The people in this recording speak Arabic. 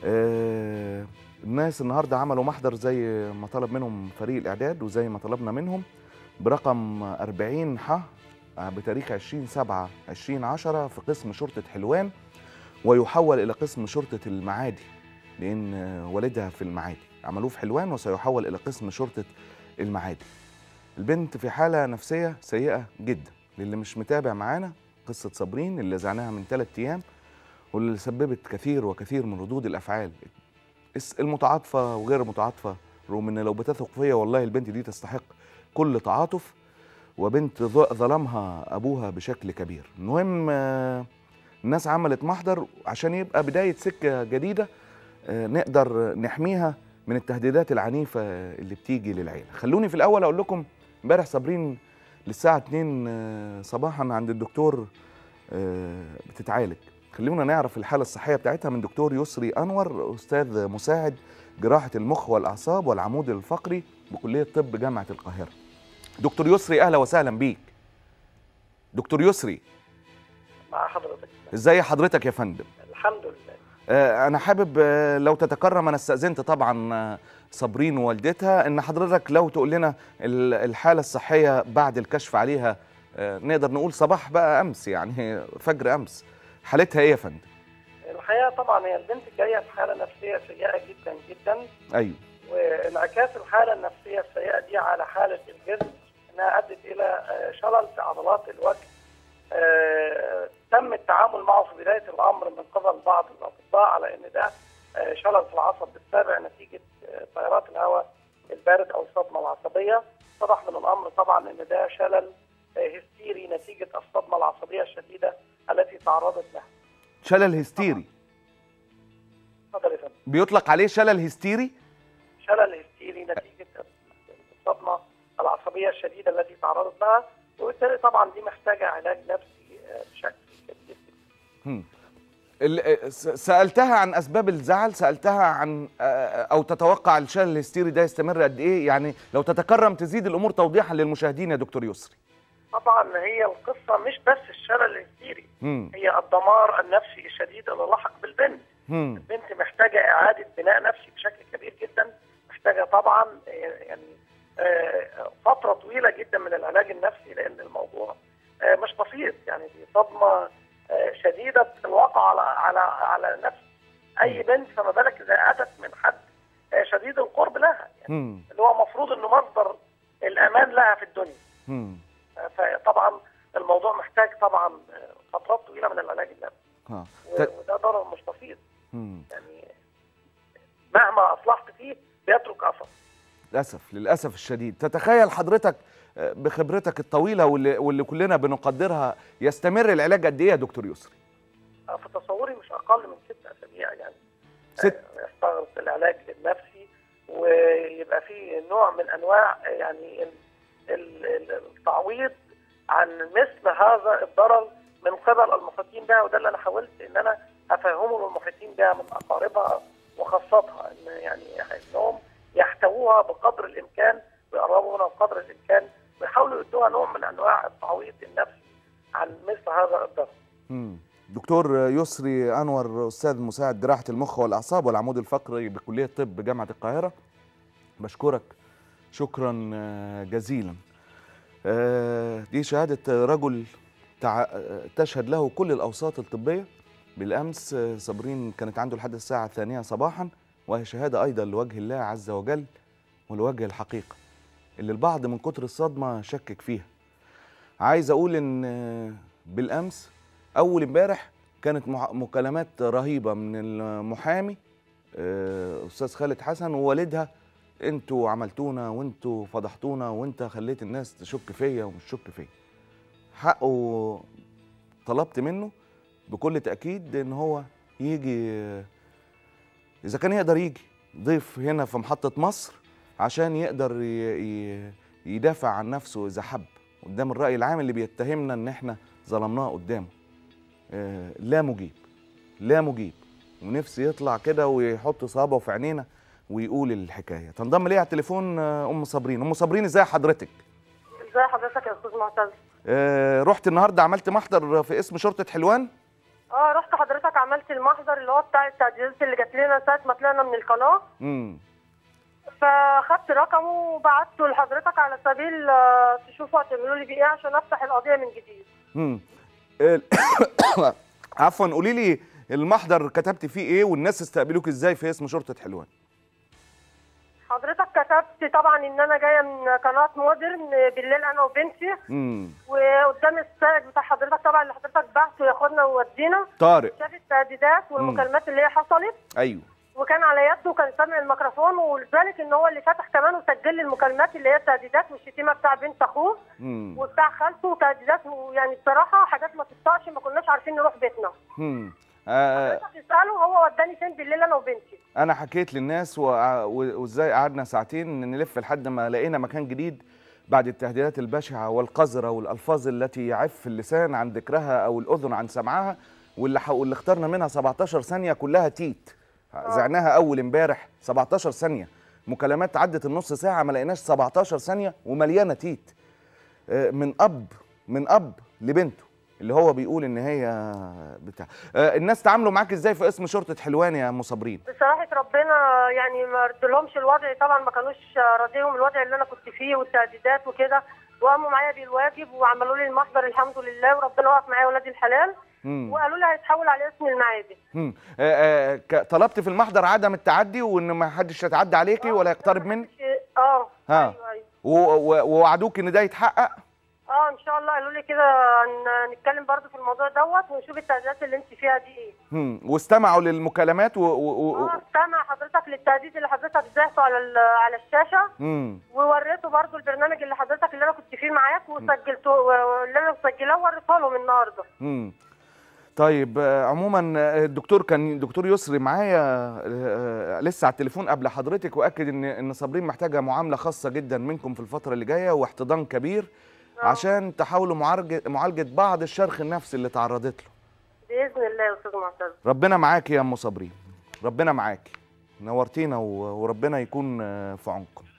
الناس النهارده عملوا محضر زي ما طلب منهم فريق الاعداد وزي ما طلبنا منهم برقم 40 ح بتاريخ 20/7/2010 في قسم شرطه حلوان، ويحول الى قسم شرطه المعادي لان والدها في المعادي. عملوه في حلوان وسيحول الى قسم شرطه المعادي. البنت في حاله نفسيه سيئه جدا. للي مش متابع معانا قصه صابرين اللي زعناها من 3 ايام واللي سببت كثير وكثير من ردود الافعال المتعاطفه وغير المتعاطفه، رغم ان لو بتثق فيا والله البنت دي تستحق كل تعاطف، وبنت ظلمها ابوها بشكل كبير. المهم الناس عملت محضر عشان يبقى بدايه سكه جديده نقدر نحميها من التهديدات العنيفه اللي بتيجي للعيله. خلوني في الاول اقول لكم امبارح صابرين للساعه 2 صباحا عند الدكتور بتتعالج. خلونا نعرف الحالة الصحية بتاعتها من دكتور يسري أنور، أستاذ مساعد جراحة المخ والأعصاب والعمود الفقري بكلية طب جامعة القاهرة. دكتور يسري أهلا وسهلا بيك. دكتور يسري مع حضرتك. ازاي حضرتك يا فندم؟ الحمد لله. أنا حابب لو تتكرم، أنا استأذنت طبعا صابرين ووالدتها، إن حضرتك لو تقول لنا الحالة الصحية بعد الكشف عليها، نقدر نقول صباح بقى أمس، يعني فجر أمس، حالتها ايه يا فندم؟ الحقيقه طبعا هي البنت جايه في حاله نفسيه سيئه جدا جدا. ايوه. وانعكاس الحاله النفسيه السيئه دي على حاله الجسم انها ادت الى شلل في عضلات الوجه. تم التعامل معه في بدايه الامر من قبل بعض الاطباء على ان ده شلل في العصب السابع نتيجه تيارات الهواء البارد او الصدمه العصبيه. اتضح من الامر طبعا ان ده شلل هستيري نتيجه الصدمه العصبيه الشديده التي تعرضت لها. شلل هستيري. اتفضل يا فندم. بيطلق عليه شلل هستيري؟ شلل هستيري نتيجه الصدمه العصبيه الشديده التي تعرضت لها، وبالتالي طبعا دي محتاجه علاج نفسي بشكل كبير. سالتها عن اسباب الزعل، سالتها عن او تتوقع الشلل الهستيري ده يستمر قد ايه؟ يعني لو تتكرم تزيد الامور توضيحا للمشاهدين يا دكتور يسري. طبعا هي القصه مش بس الشلل الهستيري، هي الدمار النفسي الشديد اللي لحق بالبنت. البنت محتاجه اعاده بناء نفسي بشكل كبير جدا، محتاجه طبعا يعني فتره طويله جدا من العلاج النفسي، لان الموضوع مش بسيط. يعني دي صدمه شديده الواقع على نفس اي بنت، فما بالك اذا اتت من حد شديد القرب لها، يعني اللي هو المفروض انه مصدر الامان لها في الدنيا. فطبعا الموضوع محتاج طبعا فترات طويله من العلاج النفسي، وده ضرر مش بسيط. يعني مهما اصلحت فيه بيترك اثر. للاسف الشديد. تتخيل حضرتك بخبرتك الطويله واللي كلنا بنقدرها يستمر العلاج قد ايه يا دكتور يسري؟ في تصوري مش اقل من 6 أسابيع، يعني 6 يستغرق العلاج النفسي، ويبقى فيه نوع من انواع يعني التعويض عن مثل هذا الضرر من قبل المحيطين بها. وده اللي انا حاولت ان انا افهمه للمحيطين بها من اقاربها وخاصتها، ان يعني انهم يحتووها بقدر الامكان ويقربوا منها بقدر الامكان ويحاولوا يدوها نوع من انواع التعويض النفسي عن مثل هذا الضرر. دكتور يسري انور، استاذ مساعد جراحه المخ والاعصاب والعمود الفقري بكليه طب جامعه القاهره، بشكرك شكرا جزيلا. دي شهاده رجل تشهد له كل الاوساط الطبيه. بالامس صابرين كانت عنده لحد الساعه 2 صباحا، وهي شهاده ايضا لوجه الله عز وجل ولوجه الحقيقه اللي البعض من كتر الصدمه شكك فيها. عايز اقول ان بالامس اول امبارح كانت مكالمات رهيبه من المحامي استاذ خالد حسن ووالدها، انتوا عملتونا وانتوا فضحتونا وانت خليت الناس تشك فيا ومش تشك فيا. حقه طلبت منه بكل تاكيد ان هو يجي، اذا كان يقدر يجي ضيف هنا في محطه مصر عشان يقدر يدافع عن نفسه اذا حب قدام الراي العام اللي بيتهمنا ان احنا ظلمناه قدامه. لا مجيب لا مجيب، ونفسي يطلع كده ويحط صابعه في عينينا ويقول الحكايه. تنضم ليه على التليفون ام صابرين. ام صابرين ازاي حضرتك؟ ازي حضرتك يا استاذ معتز؟ رحت النهارده عملت محضر في اسم شرطه حلوان؟ رحت حضرتك حضرتك عملت المحضر اللي هو بتاع التعديلات اللي جات لنا ساعه ما طلعنا من القناه. فاخدت رقمه وبعته لحضرتك على سبيل تشوفوا هتعملوا لي بيه ايه عشان افتح القضيه من جديد. عفوا، قولي لي المحضر كتبت فيه ايه والناس استقبلوك ازاي في اسم شرطه حلوان؟ حضرتك كتبت طبعا ان انا جايه من قناه مودرن بالليل انا وبنتي. وقدام السائق بتاع حضرتك طبعا اللي حضرتك بعته ياخدنا ويودينا طارق، شاف التهديدات والمكالمات اللي هي حصلت. ايوه، وكان على يده وكان سامع الميكروفون، ولذلك ان هو اللي فتح كمان وسجل لي المكالمات اللي هي التهديدات والشتيمه بتاع بنت اخوه وبتاع خالته وتهديدات، ويعني بصراحه حاجات ما تطاقش، ما كناش عارفين نروح بيتنا. حضرتك اساله هو وداني فين بالليل انا وبنتي. انا حكيت للناس وازاي قعدنا ساعتين نلف لحد ما لقينا مكان جديد بعد التهديدات البشعه والقذره والالفاظ التي يعف اللسان عن ذكرها او الاذن عن سمعها، واللي اخترنا منها 17 ثانيه كلها تيت. زعناها اول امبارح 17 ثانيه، مكالمات عدت النص ساعه ما لقيناش 17 ثانيه ومليانه تيت من اب لبنته اللي هو بيقول ان هي بتاع. الناس تعاملوا معاك ازاي في اسم شرطه حلوان يا ام صابرين؟ بصراحه ربنا يعني ما ردلهمش الوضع، طبعا ما كانوش راضيهم الوضع اللي انا كنت فيه والتهديدات وكده، وقاموا معايا بالواجب وعملوا لي المحضر الحمد لله، وربنا وقف معايا ولاد الحلال. وقالوا لي هيتحول على اسم المعادي. طلبت في المحضر عدم التعدي وان ما حدش يتعدى عليكي ولا يقترب منك؟ ايوه. ووعدوك ان ده يتحقق؟ ان شاء الله. قالوا لي كده نتكلم برضو في الموضوع دوت ونشوف التهديدات اللي انت فيها دي ايه. واستمعوا للمكالمات استمع حضرتك للتهديد اللي حضرتك ذاعته على الشاشه. ووريته برضو البرنامج اللي حضرتك اللي انا كنت فيه معاك وسجلته، واللي انا مسجلاه وريته لهم النهارده. طيب، عموما الدكتور يسري معايا لسه على التليفون قبل حضرتك، واكد ان صابرين محتاجه معامله خاصه جدا منكم في الفتره اللي جايه واحتضان كبير عشان تحاولوا معالجه بعض الشرخ النفسي اللي تعرضت له. باذن الله يا استاذ معتز. ربنا معاكي يا ام صابرين، ربنا معاكي، نورتينا وربنا يكون في عونكم.